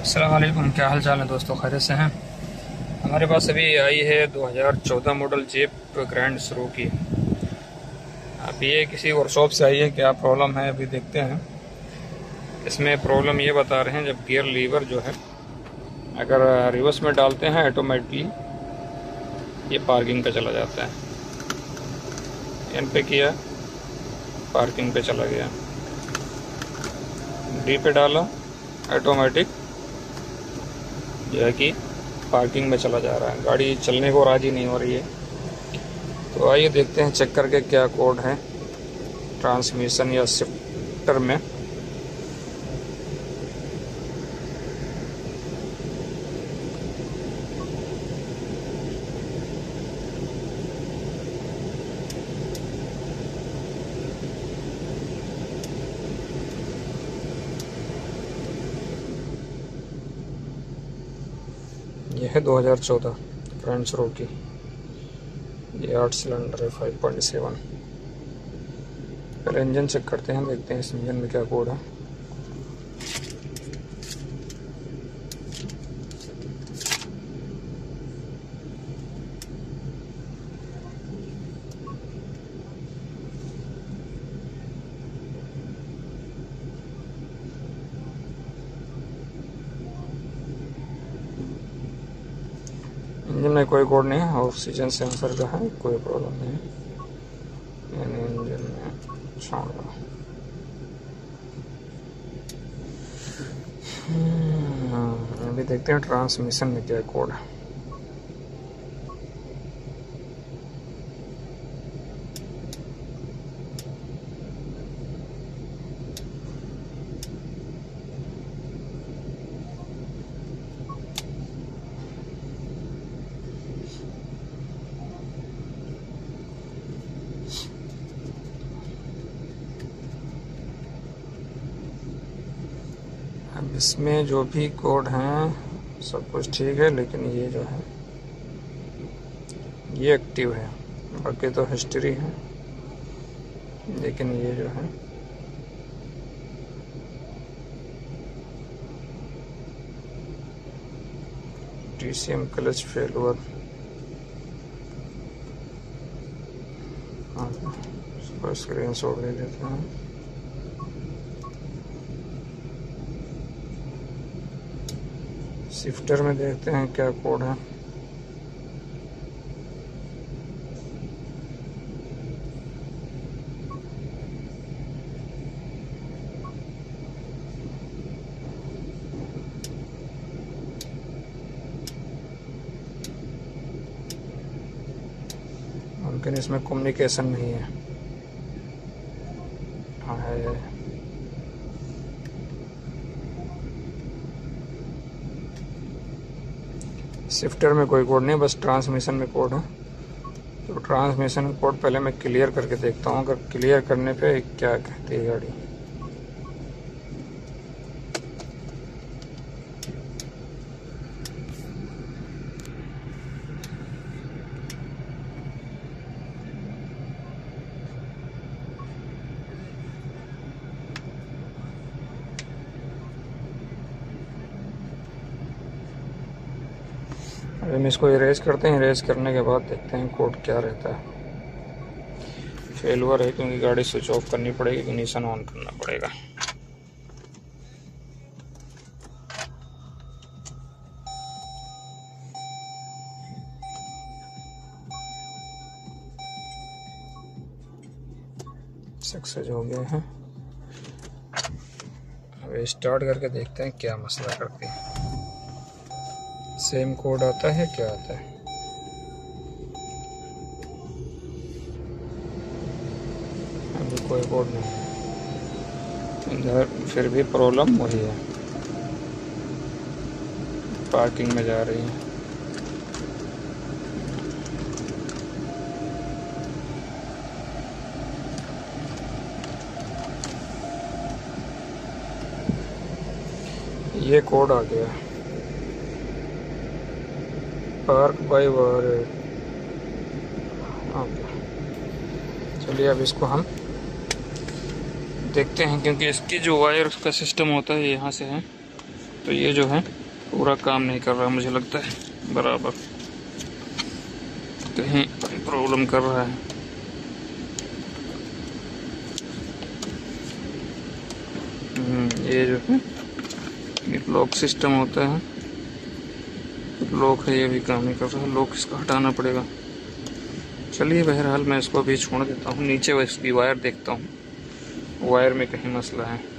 अस्सलाम वालेकुम, क्या हाल चाल है दोस्तों? खैरियत से हैं? हमारे पास अभी आई है 2014 मॉडल जीप ग्रैंड सुरो की। अभी ये किसी वर्कशॉप से आई है, क्या प्रॉब्लम है अभी देखते हैं। इसमें प्रॉब्लम ये बता रहे हैं, जब गियर लीवर जो है अगर रिवर्स में डालते हैं ऑटोमेटिकली ये पार्किंग पे चला जाता है। एन पे किया, पार्किंग पे चला गया। डी पे डाला, ऑटोमेटिक जो है कि पार्किंग में चला जा रहा है। गाड़ी चलने को राज़ी नहीं हो रही है। तो आइए देखते हैं चेक करके क्या कोड है ट्रांसमिशन या शिफ्टर में। यह है 2014 ग्रैंड सुरो की। ये 8 सिलेंडर है, 5.7। पहले इंजन चेक करते हैं, देखते हैं इस इंजन में क्या कोड है। इंजन में कोई कोड नहीं है, ऑक्सीजन सेंसर का है, कोई प्रॉब्लम नहीं है। इंजन में साउंड अभी देखते हैं ट्रांसमिशन में क्या कोड है। अब इसमें जो भी कोड हैं सब कुछ ठीक है, लेकिन ये जो है ये एक्टिव है, बाकी तो हिस्ट्री है। लेकिन ये जो है TCM क्लच फेलुअर, इसको स्क्रीन शॉट ले लेते हैं। शिफ्टर में देखते हैं क्या कोड है। लेकिन इसमें कम्युनिकेशन नहीं है। हाँ है, शिफ्टर में कोई कोड नहीं, बस ट्रांसमिशन में कोड है। तो ट्रांसमिशन कोड पहले मैं क्लियर करके देखता हूँ, अगर क्लियर करने पे क्या कहती है गाड़ी। अभी हम इसको इरेज करते हैं, इरेज करने के बाद देखते हैं कोड क्या रहता है। फेलुअर है क्योंकि गाड़ी स्विच ऑफ करनी पड़ेगी, इग्निशन ऑन करना पड़ेगा। सक्सेस हो गया है। अब स्टार्ट करके देखते हैं क्या मसला करती है। सेम कोड आता है, क्या आता है? अभी कोई कोड नहीं है इधर, फिर भी प्रॉब्लम वही है, पार्किंग में जा रही है। ये कोड आ गया, पार्क बाय वायर। चलिए अब इसको हम देखते हैं, क्योंकि इसकी जो वायर का सिस्टम होता है यहाँ से है, तो ये जो है पूरा काम नहीं कर रहा, मुझे लगता है बराबर, कहीं प्रॉब्लम कर रहा है। ये जो है ये लॉक सिस्टम होता है, लॉक है, ये भी काम नहीं कर रहा है, लॉक इसका हटाना पड़ेगा। चलिए बहरहाल मैं इसको अभी छोड़ देता हूँ, नीचे इसकी वायर देखता हूँ, वायर में कहीं मसला है।